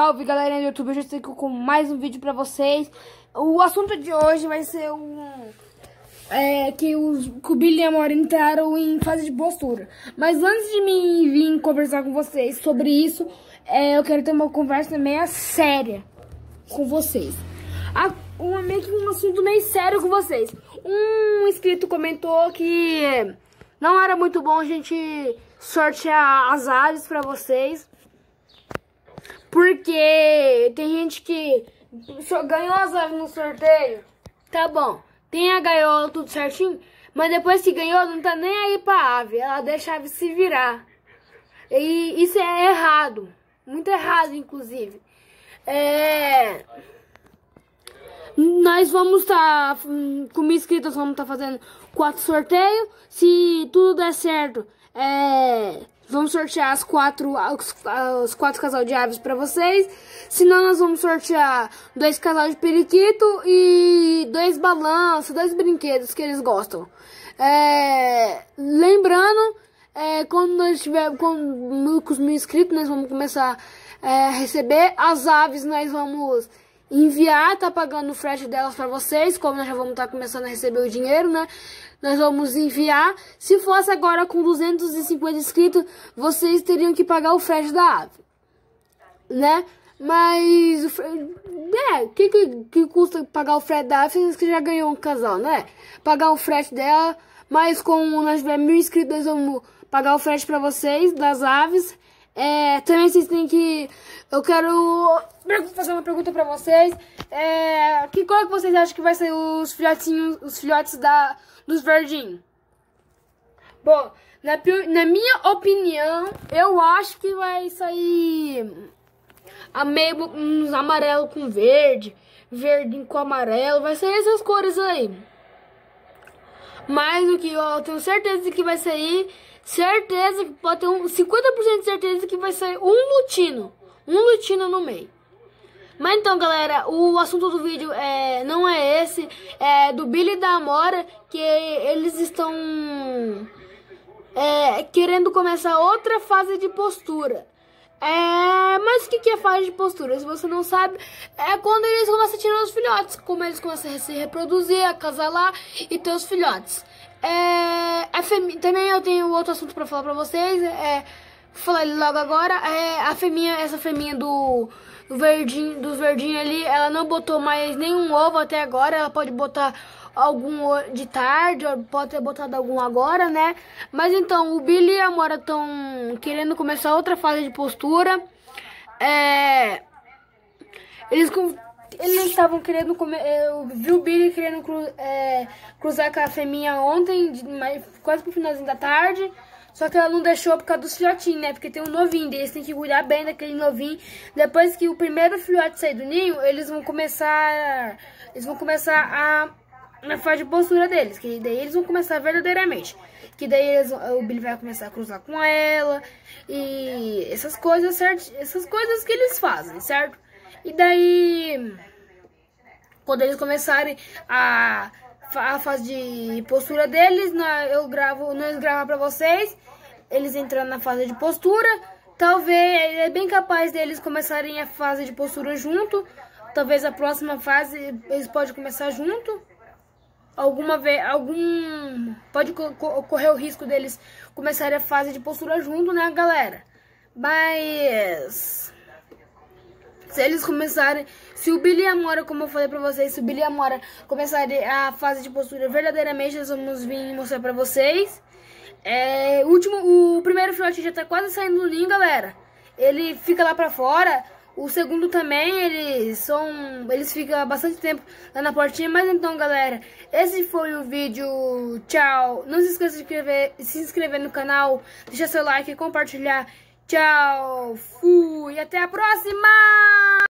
Salve galerinha do YouTube, eu já estou aqui com mais um vídeo pra vocês. O assunto de hoje vai ser que o Billy e a Amora entraram em fase de postura. Mas antes de mim vir conversar com vocês sobre isso, eu quero ter uma conversa meio séria com vocês. Meio que um assunto meio sério com vocês. Um inscrito comentou que não era muito bom a gente sortear as aves pra vocês, porque tem gente que ganhou as aves no sorteio, tá bom, tem a gaiola tudo certinho, mas depois que ganhou não tá nem aí pra ave, ela deixa a ave se virar. E isso é errado, muito errado inclusive. Nós vamos estar, como inscritos, vamos estar fazendo 4 sorteios. Se tudo der certo, vamos sortear os quatro casal de aves para vocês. Senão nós vamos sortear 2 casal de periquito e 2 balanços, 2 brinquedos que eles gostam. Lembrando, quando nós tiver com os 1000 inscritos, nós vamos começar a receber as aves. Nós vamos enviar, tá pagando o frete delas para vocês, como nós já vamos estar começando a receber o dinheiro, né? Nós vamos enviar. Se fosse agora com 250 inscritos, vocês teriam que pagar o frete da ave, né? Mas que custa pagar o frete da ave? Vocês que já ganhou um casal, né? Pagar o frete dela, mas como nós tiver 1000 inscritos, nós vamos pagar o frete para vocês das aves. Também vocês têm que... Eu quero fazer uma pergunta pra vocês. Que cor que vocês acham que vai ser os filhotes dos verdinhos? Bom, na minha opinião, eu acho que vai sair meio uns amarelo com verde, verde com amarelo, vai sair essas cores aí. Mas o que eu tenho certeza que vai sair, certeza que pode ter 50% de certeza que vai sair um lutino no meio. Mas então, galera, o assunto do vídeo não é esse, é do Billy e da Amora, que eles estão querendo começar outra fase de postura. Mas o que é fase de postura? Se você não sabe, é quando eles começam a tirar os filhotes, como eles começam a se reproduzir, acasalar e ter os filhotes. Também eu tenho outro assunto pra falar pra vocês, falar ele logo agora. Essa fêmea dos verdinhos ali, ela não botou mais nenhum ovo até agora. Ela pode botar algum de tarde, pode ter botado algum agora, né? Mas então, o Billy e a Amora estão querendo começar outra fase de postura. Eles estavam querendo comer. Eu vi o Billy querendo cruzar com a fêmea ontem, quase pro finalzinho da tarde. Só que ela não deixou por causa dos filhotinhos, né? Porque tem um novinho deles, tem que cuidar bem daquele novinho. Depois que o primeiro filhote sair do ninho, eles vão começar na fase de postura deles. Que daí eles vão começar verdadeiramente. Que daí o Billy vai começar a cruzar com ela. E essas coisas, certo? Essas coisas que eles fazem, certo? E daí, quando eles começarem a fase de postura deles, nós gravamos pra vocês, eles entrando na fase de postura. Talvez, é bem capaz deles começarem a fase de postura junto. Talvez a próxima fase eles podem começar junto. Pode correr o risco deles começarem a fase de postura junto, né, galera? Mas se eles começarem, se o Billy e a Amora, como eu falei pra vocês, se o Billy e a Amora começarem a fase de postura verdadeiramente, nós vamos vir mostrar pra vocês. O primeiro filhote já tá quase saindo do ninho, galera. Ele fica lá pra fora. O segundo também, eles ficam bastante tempo lá na portinha. Mas então, galera, esse foi o vídeo. Tchau. Não se esqueça de se inscrever no canal, deixar seu like e compartilhar. Tchau, fui, até a próxima!